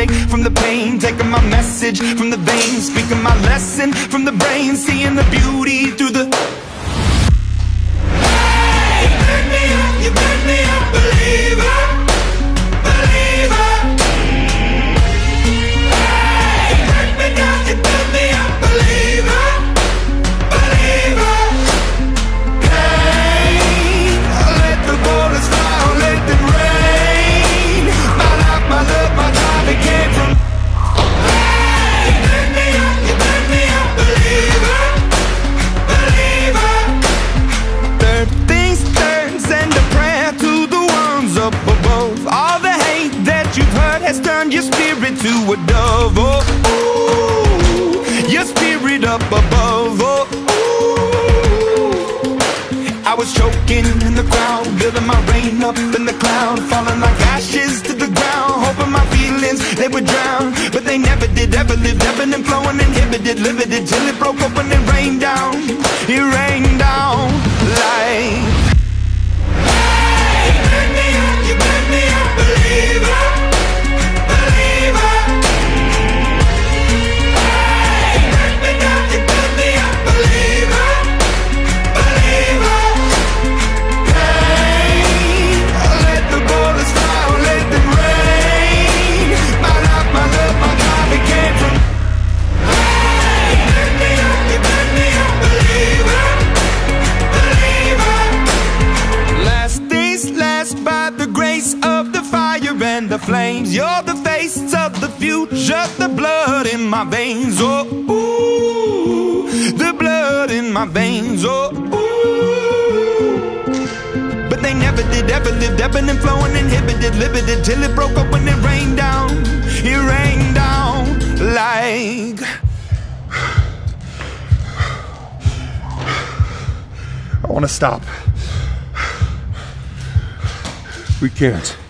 away from the pain, taking my message from the veins, speaking my lesson from the brain, seeing the beauty through the... Hey, you burn me up, believer, believer. Hey, you burn me down, you burn me up, believer, believer. Hey, let the bullets fly, let them rain. My life, my love, my time, it came from... Hey, you burn me up, believer, believer. Third things third, send a prayer to the ones up above. All the hate that you've heard has turned your spirit to a dove. Oh, ooh, your spirit up above. Oh, ooh. I was choking in the crowd, building my rain up in the cloud, falling like ashes to the ground, hoping my feelings, they would drown. But they never did, ever lived, ebbing and flowing, inhibited, limited, till it broke up and it rained down. It rained down like... Hey, you burn me up, believer, believer. Hey, you burn me down, you burn me up, believer, believer. Hey, let the bullets fly, let them rain. My life, my love, my God, it came from... Hey, you burn me up, believer, believer. Last days last by the grace of the fire and the flames. You're the face of the future, the blood in my veins. Oh, ooh, the blood in my veins. Oh, ooh. But they never did, ever lived, ebbing and flowing, inhibited, limited, till it broke up when it rained down. It rained down like... I want to stop. We can't.